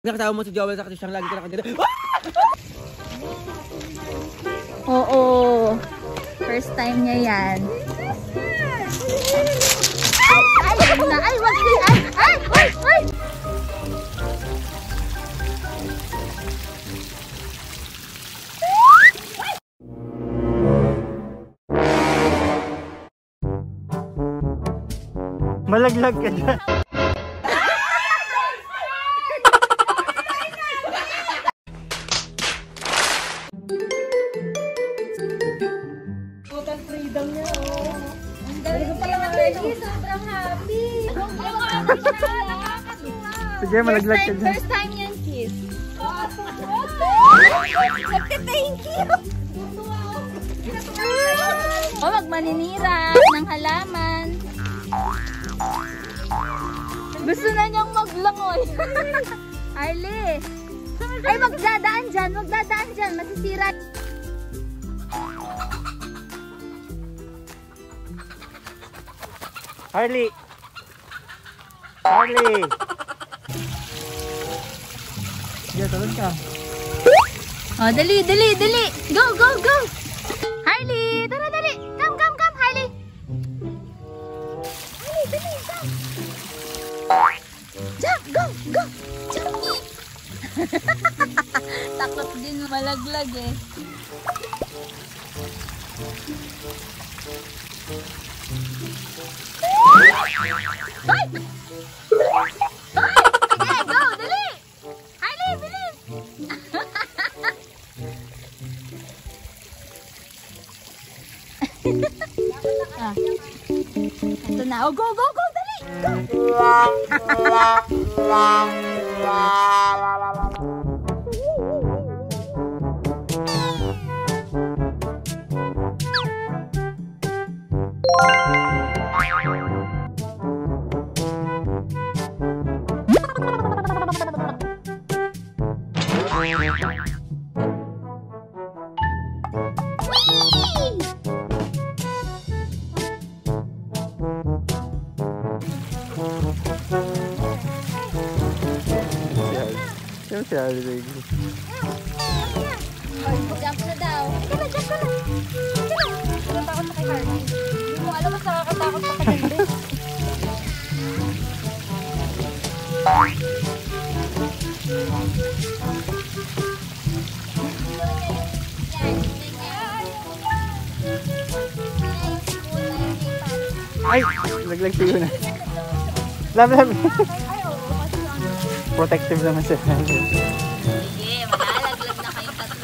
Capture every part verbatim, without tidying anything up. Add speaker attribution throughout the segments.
Speaker 1: Nakasama mo si Joel sa siyang lagi ko nakaganda.
Speaker 2: Oo. First time niya yan. Ay! Ay! Na, ay! Wag din! Ay! Ay! Ay! Ay!
Speaker 1: Malaglag ka dyan.
Speaker 2: Freedom niya, oh. Ang dami ko pala mag-kiss. Sobrang happy.
Speaker 1: Sige, malaglag ka dyan.
Speaker 2: First time yan, kiss. Nagka-thank you. O, magmaninira ng halaman. Gusto na niyang maglangoy. Harley. Ay, magdadaan dyan. Magdadaan dyan. Masisira.
Speaker 1: Harley! Harley! Sige, talon ka.
Speaker 2: Oh, dali, dali, dali! Go, go, go! Harley! Tara, dali! Come, come, come, Harley! Harley, dali, come! Jump, go, go! Jump! Takot din malaglag eh. Ay! Ay! Sige, go! Dali! Harley, bilis! Ah. Ito na. Oh, go, go, go! Dali! Go!
Speaker 1: Sino si Harley?
Speaker 2: Jump na daw. Ika na, jump ka na. Ika na. Nakatakot na kay Harley. Hindi mo alam mas nakakatakot sa kaganda.
Speaker 1: Ay! Laglag siyo na. Lab, lab. Protective naman siya.
Speaker 2: Sige, malalaglag na kayong tatlo.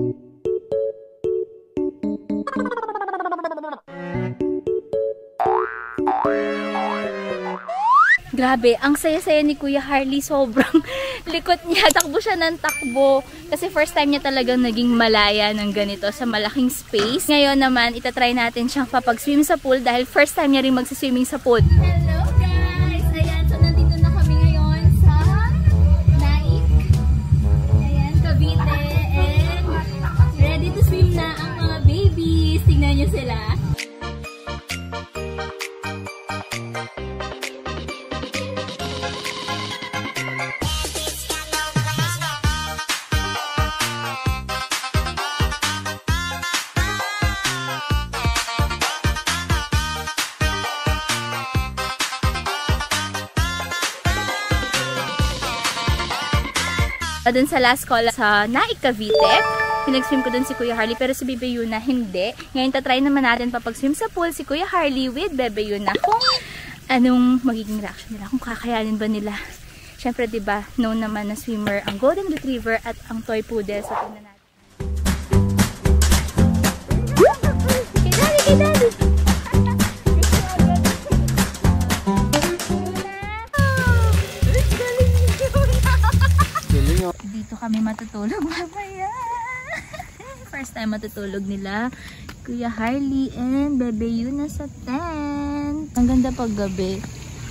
Speaker 2: Grabe, ang saya-saya ni Kuya Harley. Sobrang likot niya. Takbo siya ng takbo. Kasi first time niya talagang naging malaya ng ganito sa malaking space. Ngayon naman, itatry natin siyang papag-swim sa pool dahil first time niya rin magsiswimming sa pool. Hello guys! Ayan, so nandito na kami ngayon sa Naik. Ayan, Cavite. And ready to swim na ang mga babies. Tingnan niyo sila. Doon sa last call sa Naik Cavite, pinag-swim ko doon si Kuya Harley pero si Bebe Yuna hindi. Ngayon tatry naman natin papag-swim sa pool si Kuya Harley with Bebe Yuna kung anong magiging reaction nila, kung kakayanin ba nila. Syempre diba, known naman na swimmer ang Golden Retriever at ang Toy Poodle. So tingnan natin. Kay Daddy, kay Daddy! Dito kami matutulog mamaya. First time matutulog nila Kuya Harley and Bebe Yuna sa tent. Ang ganda pag gabi.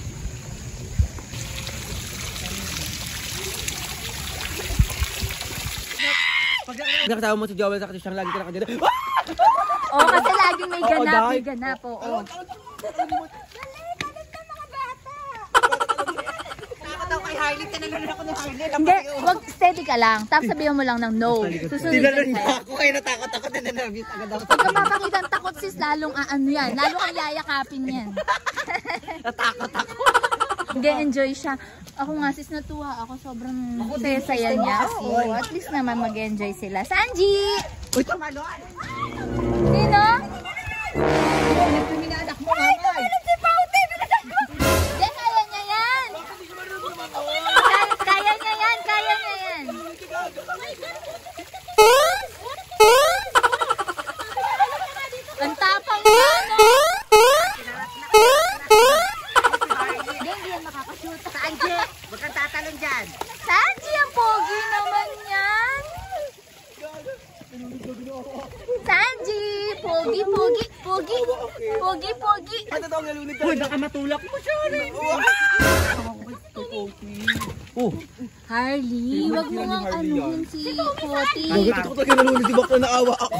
Speaker 1: Nakasama mo si Joel sa siyang lagi ko nakaganda.
Speaker 2: Oo, kasi laging may ganap, may ganap. Oo.
Speaker 1: Dali, balik ka mga bata.
Speaker 3: kay Harley, tinanong ako ni Harley.
Speaker 2: Hindi, wag steady ka lang. Tapos sabihan mo lang ng no. Susunod ka
Speaker 3: Tinanong niya
Speaker 2: sa'yo.
Speaker 3: ako, kaya natakot ako, tinanong agad ako.
Speaker 2: Pag kapapakita ng takot sis, lalong aano yan. Lalo kang yayakapin yan.
Speaker 3: Natakot ako.
Speaker 2: Mag-enjoy siya. Ako nga sis, natuwa ako. Sobrang saya-saya niya. Oo, at least naman mag-enjoy sila. Sanji!
Speaker 3: Uy, tumalon!
Speaker 2: Sino?
Speaker 3: Minanak mo nga nga.
Speaker 2: Si Pauti! Hindi, kaya niya yan! Kaya, kaya niya yan! Kaya niya yan! Ang tapang niya, no? Hindi, hindi yan makakashoot.
Speaker 3: Sanji, huwag kang tatalon dyan.
Speaker 2: Sanji, ang pogi naman yan! Sanji! Pogi, pogi, pogi! Pogi, pogi!
Speaker 3: Ano daw ang nalunod tayo? Uy, baka matulak mo siya. Oh,
Speaker 2: Harley, wag mo nga anuhin si Poti.
Speaker 3: bakit ako tayo nalunod si Bakla, naawa ako.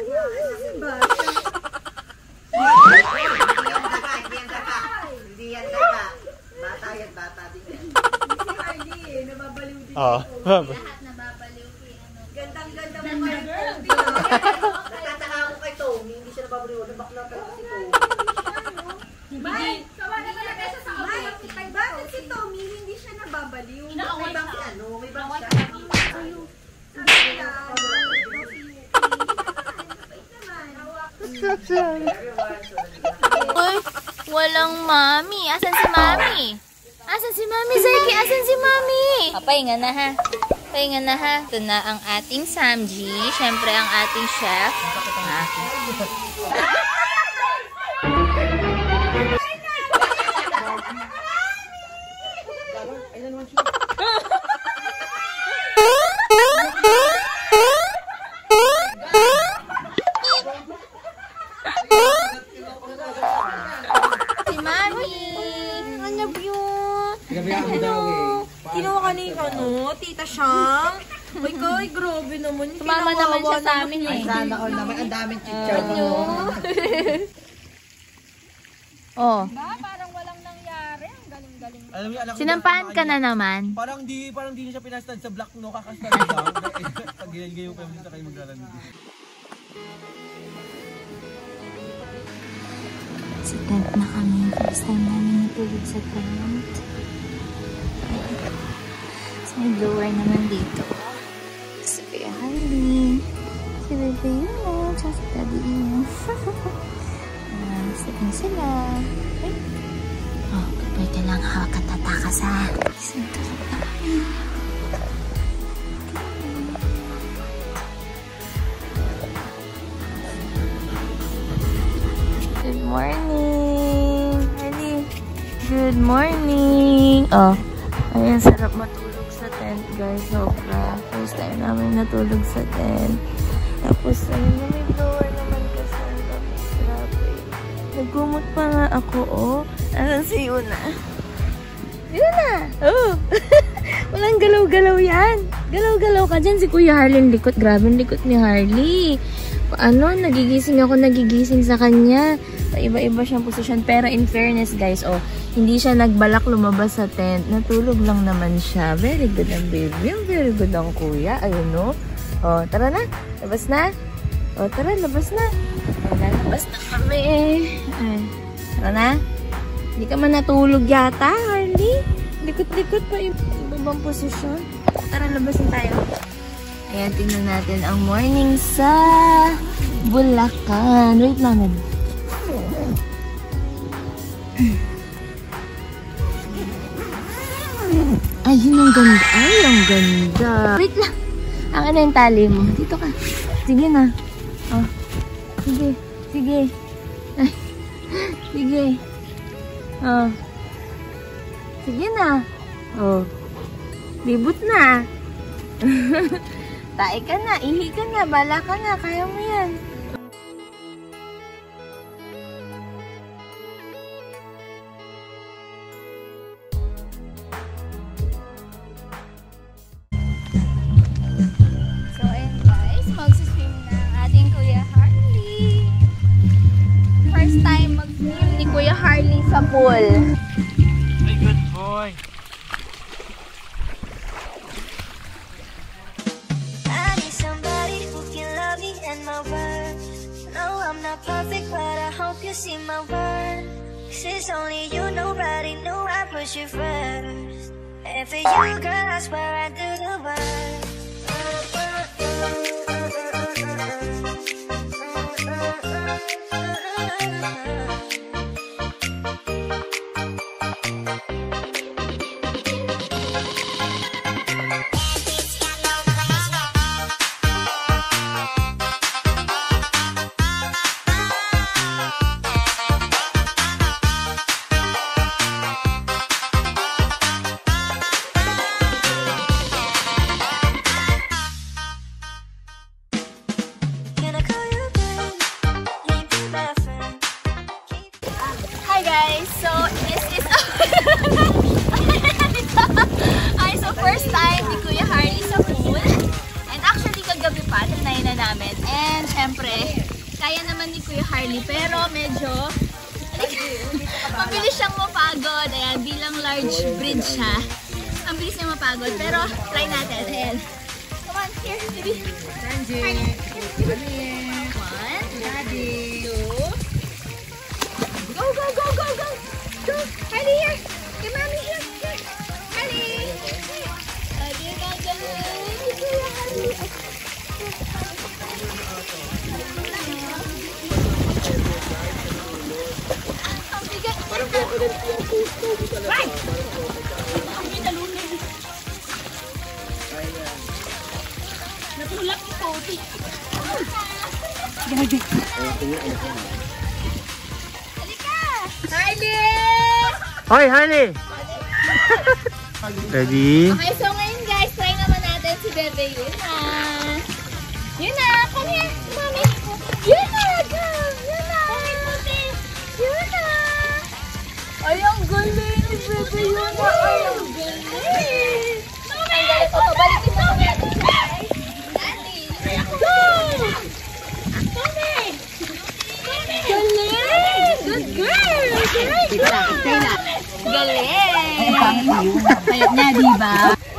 Speaker 3: Hindi yan daga. Bata yan, bata din yan. Si Harley, nababaliw din.
Speaker 1: Oo.
Speaker 2: Lahat nababaliw kay ano.
Speaker 3: Gandang-ganda mo mga girl. Natataka ako kay Tommy, hindi siya nababaliw. Nabakla talaga si Tommy.
Speaker 4: Bay, kawalan ka na kaysa sa akin. Bakit si Tommy hindi siya nababaliw?
Speaker 3: May bang si ano, may bang siya.
Speaker 2: Uy, walang mami. Asan si mami? Asan si mami, Zeki? Asan si mami? Ah, pahinga na ha. Pahinga na ha. Ito na ang ating Samji. Siyempre ang ating chef. Ha? Si mami. Ano yun?
Speaker 3: Gabayaan daw eh.
Speaker 4: Kinuha ka ni ano, tita siyang? Uy, kay, grabe naman.
Speaker 2: Sumama naman siya sa amin eh.
Speaker 3: Sana all naman, ang daming chichaw.
Speaker 2: Oh.
Speaker 4: Parang walang nangyari. Ang galing-galing.
Speaker 3: Alam niyo, anak ko,
Speaker 2: Sinampahan ka na naman.
Speaker 3: Parang di, parang di niya siya pinastad sa block, no? Kakastad lang. Pag ginagayo kayo, hindi na kayo maglalandi.
Speaker 2: Sa tent na kami. First time namin natulog sa tent. So, may blower naman dito. Si Kuya Harley. Si Bebe Yuno. Tsaka si Daddy Yuno. Ayan, sleep na sila. Ay. Oh, pwede lang hawak at tatakas ha. Isang tulog na kami. Good morning! Harley! Good morning! Oh, ayan, sarap matulog sa tent, guys. Sobra. First time namin natulog sa tent. Tapos, ayun na, may blower naman kasi. Ang dami, grabe. Nagkumot pa nga ako, oh. Alam, si Yuna. Yuna! Oh! Walang galaw-galaw yan. Galaw-galaw ka dyan. Si Kuya Harley, ang likot. Grabe ang likot ni Harley. Ano, nagigising ako, nagigising sa kanya. Iba-iba siyang posisyon. Pero in fairness, guys, oh, hindi siya nagbalak lumabas sa tent. Natulog lang naman siya. Very good ang baby. Very good ang kuya. Ayun, no? Oh, tara na. Labas na. Oh, tara, labas na. Oh, lalabas na kami. Ay, tara na. Hindi ka man natulog yata, Harley. Likot-likot pa yung ibang posisyon. Tara, labasin tayo. Ayan, tingnan natin ang morning sa Bulacan. Wait lang, Ned. Ay, yun ang ganda. Ay, ang ganda. Wait lang. Ang ano yung tali mo? Dito ka. Sige na. Oh. Sige. Sige. Ay. Sige. Oh. Sige na. Oh. Libot na. Tae ka na, ihi ka na, bala ka na, kaya mo yan. So, ayun guys, magsiswim na ang ating Kuya Harley. First time mag-swim ni Kuya Harley sa pool.
Speaker 1: Ay, good boy.
Speaker 5: perfect, but I hope you see my worth. Since only you, nobody knew I put you first. And for you, girl, I swear I do the work.
Speaker 2: Hi guys! So, this is Ay, so first time ni Kuya Harley sa pool. And actually, kagabi pa, tinayin na namin. And syempre, kaya naman ni Kuya Harley, pero medyo mabilis siyang mapagod. Ayan, bilang large bridge siya. Ang bilis niya mapagod. Pero, try natin. Ayan. Come on, here, baby. Harley. One, two, Go, go, go, go, go! Go! Harley, here! Your mommy, here! Here! Harley! Harley, go, go! Harley! Ang bigat! Parang crocodile po ang post-po talaga. Right! Ang binalunan. Natulak ito. Gagi. Harley!
Speaker 1: Hoy, Harley! Ready?
Speaker 2: Okay, so ngayon guys, try naman natin si Bebe Yuna. Yuna, come here, mommy. Yuna, come. Yuna. Yuna. Ay, ang galing ni Bebe Yuna. Ay, ang galing. Ang galing ko to. Balikin mo kami. Daddy. Go! Mommy. Galing! Good girl! Galing! Galing! Payat niya, diba?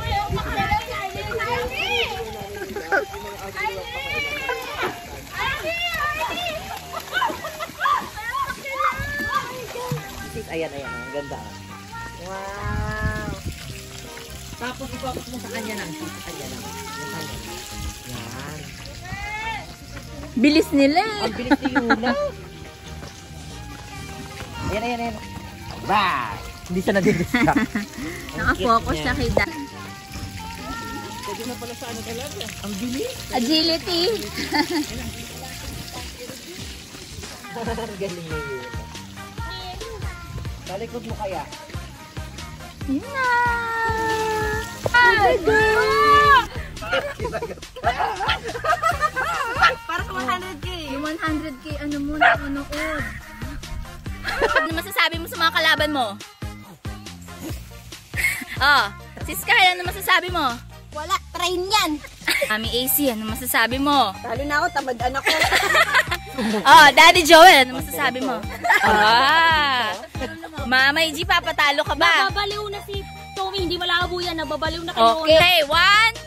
Speaker 3: Ayan, ayan, ang ganda. Wow! Tapos ipapos mo sa kanya lang. Sa kanya lang. Yan.
Speaker 2: Bilis nila eh.
Speaker 3: Ang bilis ni Yuna. Ayan, ayan, ayan. Bah! Hindi siya nadidistract.
Speaker 2: Nakafocus siya kay Dad.
Speaker 3: Pwede na pala sa ano talaga. Ang bilis.
Speaker 2: Agility.
Speaker 3: Galing ni Yuna. Talikod mo kaya.
Speaker 2: Yun na. Ay, girl!
Speaker 4: Para sa one hundred K.
Speaker 2: Yung one hundred K, ano mo na, ano Ano masasabi mo sa mga kalaban mo? Oh, sis Kyle, ano masasabi mo?
Speaker 4: Wala, train yan.
Speaker 2: Mami A C, ano masasabi mo?
Speaker 4: Talo na ako, tamad-an ako.
Speaker 2: Oh, Daddy Joel, ano masasabi mo? Ah, Mama G, papatalo ka ba?
Speaker 4: Nababaliw na si Tommy, hindi malabo yan. Nababaliw na kayo.
Speaker 2: Okay, one,